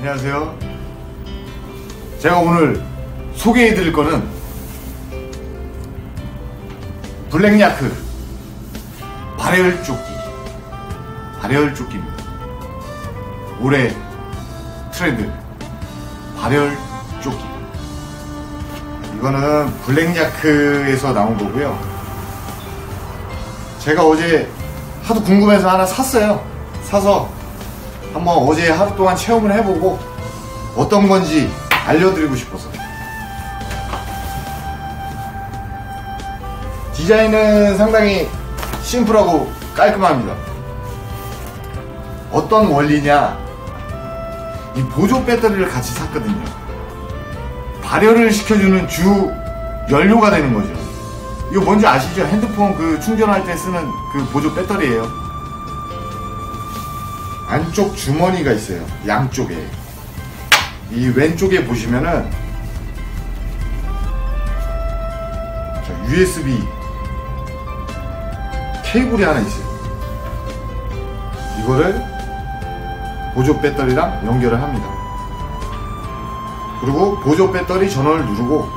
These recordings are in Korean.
안녕하세요. 제가 오늘 소개해 드릴 거는 블랙야크 발열 조끼입니다. 올해 트렌드 발열 조끼. 이거는 블랙야크에서 나온 거고요. 제가 어제 하도 궁금해서 하나 샀어요. 사서 한번 어제 하루 동안 체험을 해보고 어떤 건지 알려드리고 싶어서. 디자인은 상당히 심플하고 깔끔합니다. 어떤 원리냐, 이 보조 배터리를 같이 샀거든요. 발열을 시켜주는 주 연료가 되는 거죠. 이거 뭔지 아시죠? 핸드폰 그 충전할 때 쓰는 그 보조 배터리예요. 안쪽 주머니가 있어요. 양쪽에. 이 왼쪽에 보시면은 USB 케이블이 하나 있어요. 이거를 보조 배터리랑 연결을 합니다. 그리고 보조 배터리 전원을 누르고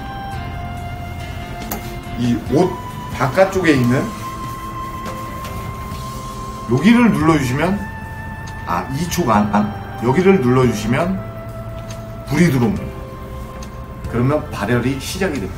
이 옷 바깥쪽에 있는 여기를 눌러주시면, 이쪽 여기를 눌러주시면 불이 들어옵니다. 그러면 발열이 시작이 됩니다.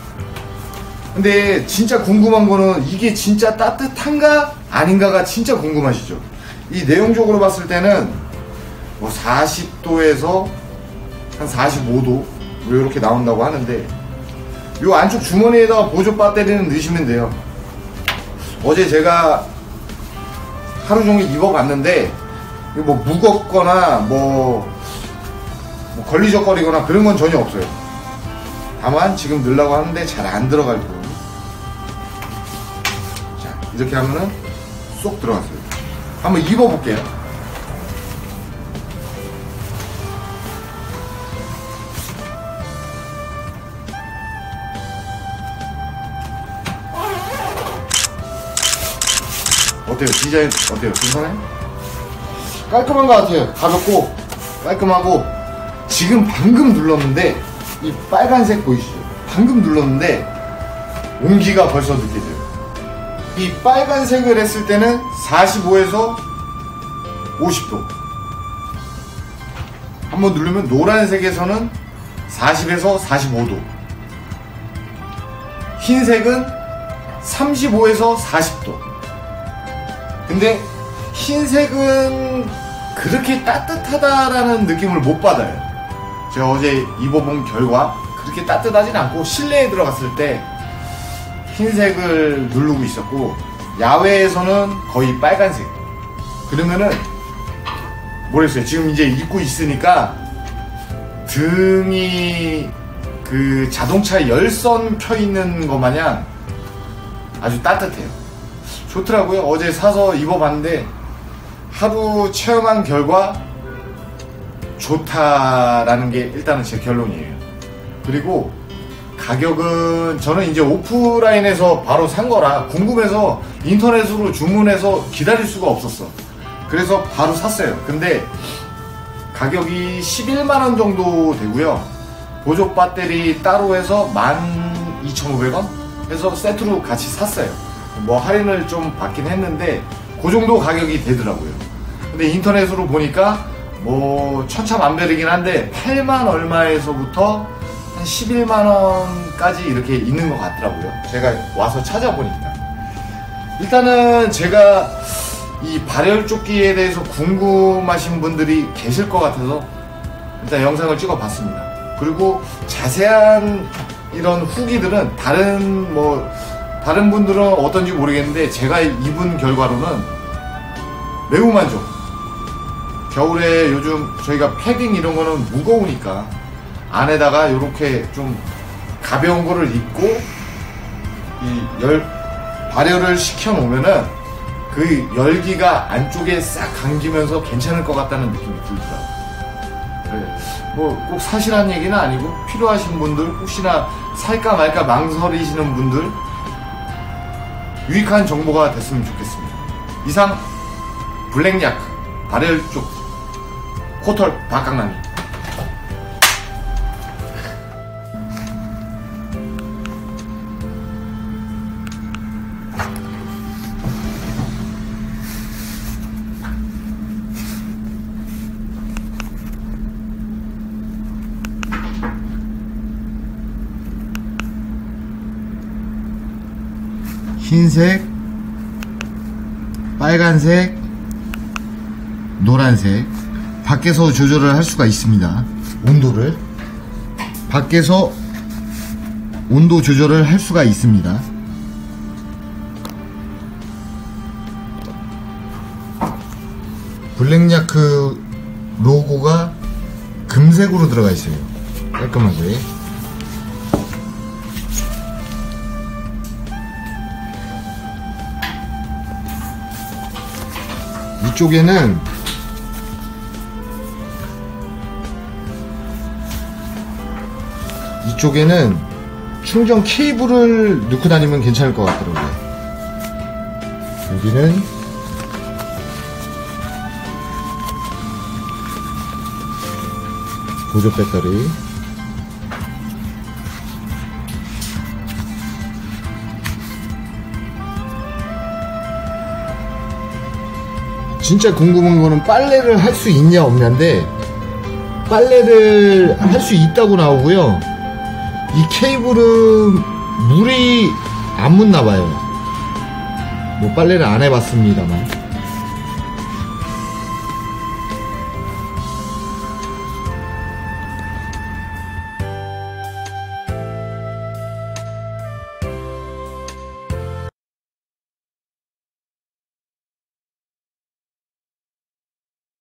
근데 진짜 궁금한 거는 이게 진짜 따뜻한가 아닌가가 진짜 궁금하시죠? 이 내용적으로 봤을 때는 뭐 40도에서 한 45도 이렇게 나온다고 하는데, 요 안쪽 주머니에다가 보조 배터리는 넣으시면 돼요. 어제 제가 하루 종일 입어봤는데 뭐 무겁거나 뭐 걸리적거리거나 그런 건 전혀 없어요. 다만 지금 넣으려고 하는데 잘 안 들어갈 거예요. 자, 이렇게 하면은 쏙 들어갔어요. 한번 입어볼게요. 어때요? 디자인 어때요? 괜찮아요? 깔끔한 것 같아요. 가볍고 깔끔하고, 지금 방금 눌렀는데 이 빨간색 보이시죠? 방금 눌렀는데 온기가 벌써 느껴져요. 이 빨간색을 했을 때는 45에서 50도, 한번 누르면 노란색에서는 40에서 45도, 흰색은 35에서 40도. 근데 흰색은 그렇게 따뜻하다라는 느낌을 못 받아요. 제가 어제 입어본 결과 그렇게 따뜻하진 않고, 실내에 들어갔을 때 흰색을 누르고 있었고, 야외에서는 거의 빨간색. 그러면은 모르겠어요. 지금 이제 입고 있으니까 등이 그 자동차 열선 켜 있는 것 마냥 아주 따뜻해요. 좋더라고요. 어제 사서 입어봤는데 하루 체험한 결과 좋다라는 게 일단은 제 결론이에요. 그리고 가격은 저는 이제 오프라인에서 바로 산 거라 궁금해서 인터넷으로 주문해서 기다릴 수가 없었어. 그래서 바로 샀어요. 근데 가격이 11만원 정도 되고요. 보조 배터리 따로 해서 12,500원 해서 세트로 같이 샀어요. 뭐 할인을 좀 받긴 했는데 그 정도 가격이 되더라고요. 근데 인터넷으로 보니까 뭐 천차만별이긴 한데 8만 얼마에서부터 한 11만원까지 이렇게 있는 것 같더라고요. 제가 와서 찾아보니까. 일단은 제가 이 발열 조끼에 대해서 궁금하신 분들이 계실 것 같아서 일단 영상을 찍어 봤습니다. 그리고 자세한 이런 후기들은 다른 분들은 어떤지 모르겠는데 제가 입은 결과로는 매우 만족. 겨울에 요즘 저희가 패딩 이런 거는 무거우니까 안에다가 이렇게 좀 가벼운 거를 입고 이 발열을 시켜 놓으면은 그 열기가 안쪽에 싹 감기면서 괜찮을 것 같다는 느낌이 들더라고요. 뭐 꼭 사실한 얘기는 아니고, 필요하신 분들, 혹시나 살까 말까 망설이시는 분들 유익한 정보가 됐으면 좋겠습니다. 이상 블랙야크 발열 조끼 코털 박강남이. 흰색, 빨간색, 노란색. 밖에서 조절을 할 수가 있습니다. 온도를 밖에서 온도 조절을 할 수가 있습니다. 블랙야크 로고가 금색으로 들어가 있어요. 깔끔하게. 이쪽에는 충전 케이블을 넣고 다니면 괜찮을 것 같더라고요. 여기는 보조 배터리. 진짜 궁금한 거는 빨래를 할 수 있냐 없냐인데, 빨래를 할 수 있다고 나오고요. 이 케이블은 물이 안 묻나봐요. 뭐 빨래를 안 해봤습니다만.